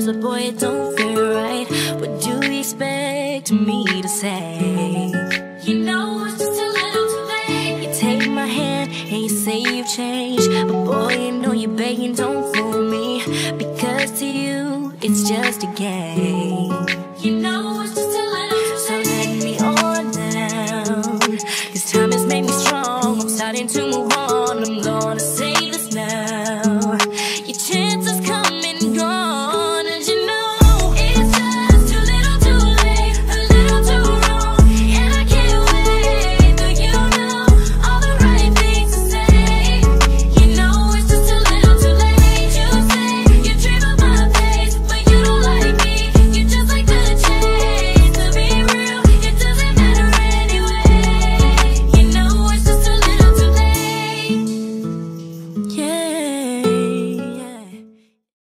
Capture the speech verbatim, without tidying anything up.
words, but boy, it don't feel right. What do you expect me to say? You know it's just a little too late. You take my hand and you say you've changed, but boy, you know you're begging, don't fool me, because to you it's just a game. You know